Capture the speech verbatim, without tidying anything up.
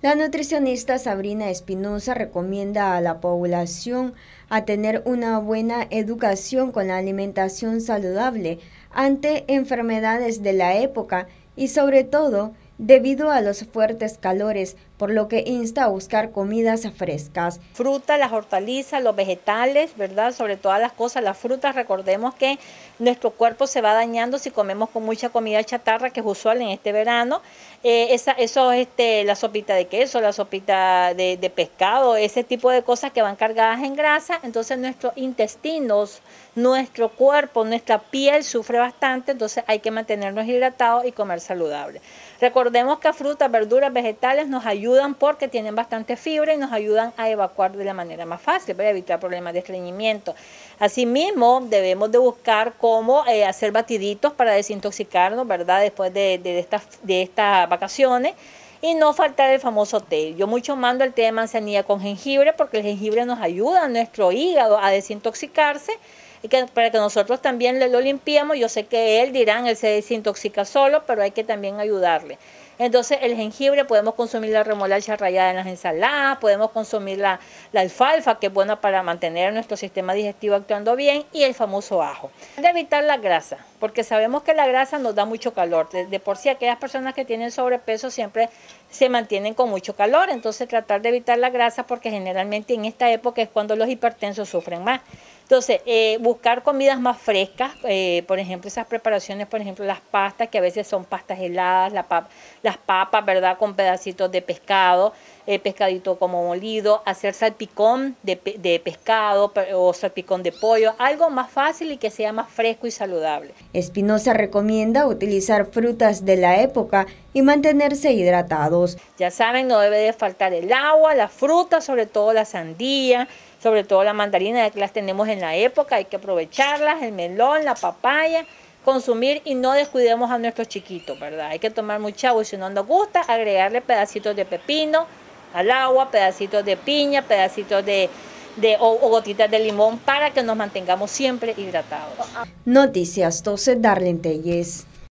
La nutricionista Sabrina Espinosa recomienda a la población a tener una buena educación con la alimentación saludable ante enfermedades de la época y sobre todo debido a los fuertes calores, por lo que insta a buscar comidas frescas. Frutas, las hortalizas, los vegetales, ¿verdad? Sobre todas las cosas, las frutas, recordemos que nuestro cuerpo se va dañando si comemos con mucha comida chatarra, que es usual en este verano. Eh, esa, eso, este, la sopita de queso, la sopita de, de pescado, ese tipo de cosas que van cargadas en grasa, entonces nuestros intestinos, nuestro cuerpo, nuestra piel sufre bastante, entonces hay que mantenernos hidratados y comer saludable. Recordemos que frutas, verduras, vegetales nos ayudan porque tienen bastante fibra y nos ayudan a evacuar de la manera más fácil para evitar problemas de estreñimiento. Asimismo, debemos de buscar cómo eh, hacer batiditos para desintoxicarnos, ¿verdad? Después de, de, estas, de estas vacaciones. Y no faltar el famoso té. Yo mucho mando el té de manzanilla con jengibre porque el jengibre nos ayuda a nuestro hígado a desintoxicarse y que para que nosotros también le lo limpiemos. Yo sé que él dirán, él se desintoxica solo, pero hay que también ayudarle. Entonces el jengibre, podemos consumir la remolacha rallada en las ensaladas, podemos consumir la, la alfalfa, que es buena para mantener nuestro sistema digestivo actuando bien, y el famoso ajo. De evitar la grasa, porque sabemos que la grasa nos da mucho calor. De, de por sí aquellas personas que tienen sobrepeso siempre se mantienen con mucho calor, entonces tratar de evitar la grasa porque generalmente en esta época es cuando los hipertensos sufren más. Entonces, eh, buscar comidas más frescas, eh, por ejemplo, esas preparaciones, por ejemplo, las pastas, que a veces son pastas heladas, la pap las papas, ¿verdad?, con pedacitos de pescado, eh, pescadito como molido, hacer salpicón de, de pescado o salpicón de pollo, algo más fácil y que sea más fresco y saludable. Espinosa recomienda utilizar frutas de la época y mantenerse hidratados. Ya saben, no debe de faltar el agua, la fruta, sobre todo la sandía, sobre todo la mandarina, ya que las tenemos en la época, hay que aprovecharlas, el melón, la papaya, consumir y no descuidemos a nuestros chiquitos, ¿verdad? Hay que tomar mucha agua y si no nos gusta, agregarle pedacitos de pepino al agua, pedacitos de piña, pedacitos de, de o, o gotitas de limón para que nos mantengamos siempre hidratados. Noticias doce, Darlene Telles.